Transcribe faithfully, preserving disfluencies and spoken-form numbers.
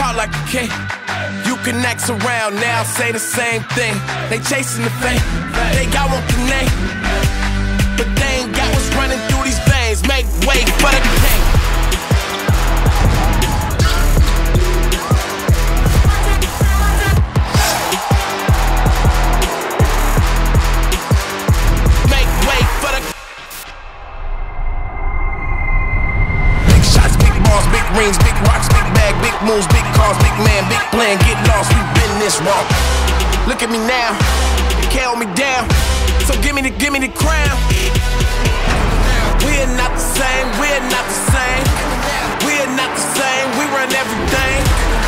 talk like a king. You can act around now, say the same thing. They chasing the fame, they got one the name, but they ain't got what's running through these veins. Make way for the king. Make way for the big shots, big balls, big rings, big rocks, big bag, big moves, big cars, big man, big plan. Get lost, we been this wrong. Look at me now, you can't hold me down. So give me the, give me the crown. We're not the same, we're not the same. We're not the same, we run everything.